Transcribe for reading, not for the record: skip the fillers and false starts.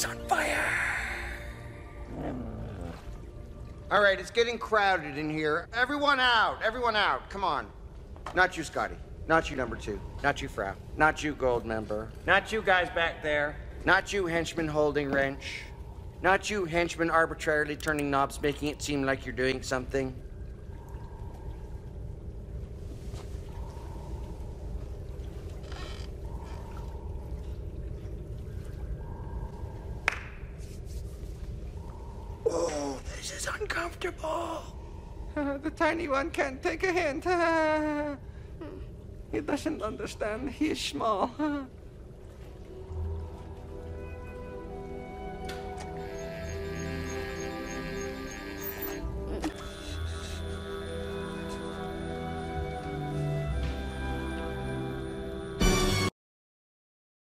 on fire. All right, it's getting crowded in here. Everyone out, come on. Not you, Scotty. Not you, number 2. Not you, Frau. Not you, gold member. Not you guys back there. Not you, henchman holding wrench. Not you, henchman arbitrarily turning knobs, making it seem like you're doing something. Oh, this is uncomfortable. The tiny one can't take a hint. He doesn't understand. He is small.